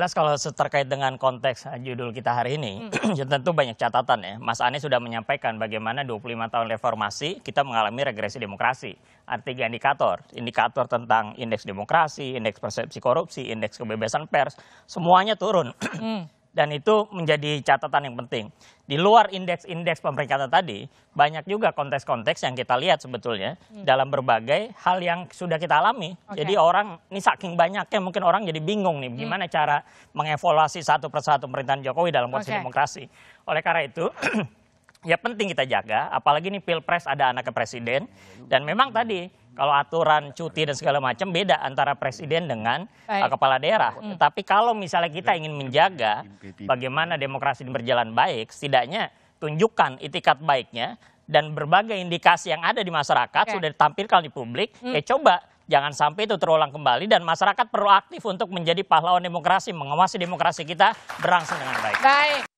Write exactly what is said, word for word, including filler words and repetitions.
jelas kalau terkait dengan konteks judul kita hari ini, hmm. tentu banyak catatan ya. Mas Anies sudah menyampaikan bagaimana dua puluh lima tahun reformasi kita mengalami regresi demokrasi. Ada tiga indikator, indikator tentang indeks demokrasi, indeks persepsi korupsi, indeks kebebasan pers, semuanya turun. Hmm. Dan itu menjadi catatan yang penting. Di luar indeks-indeks pemeringkatan tadi, banyak juga konteks-konteks yang kita lihat sebetulnya hmm. dalam berbagai hal yang sudah kita alami. Okay. Jadi orang, ini saking banyaknya mungkin orang jadi bingung nih, gimana hmm. cara mengevaluasi satu persatu pemerintahan Jokowi dalam konteks okay. demokrasi. Oleh karena itu, ya penting kita jaga, apalagi nih Pilpres ada anaknya presiden, dan memang tadi, kalau aturan cuti dan segala macam beda antara presiden dengan uh, kepala daerah. Hmm. Tapi kalau misalnya kita ingin menjaga bagaimana demokrasi berjalan baik, setidaknya tunjukkan itikat baiknya dan berbagai indikasi yang ada di masyarakat okay. sudah ditampilkan di publik. Hmm. Ya coba jangan sampai itu terulang kembali dan masyarakat perlu aktif untuk menjadi pahlawan demokrasi, mengawasi demokrasi kita berlangsung dengan baik. Baik.